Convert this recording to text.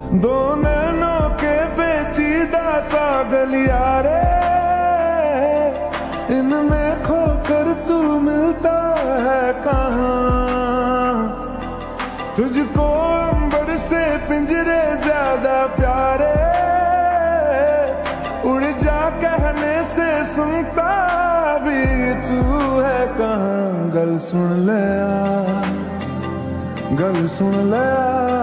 दो नैनों के पेचीदा सा गलियारे, इनमें खोकर तू मिलता है कहाँ। तुझको अंबर से पिंजरे ज्यादा प्यारे, उड़ जा कहने से सुनता भी तू है कहाँ। गल सुन ले आ, गल सुन ले आ।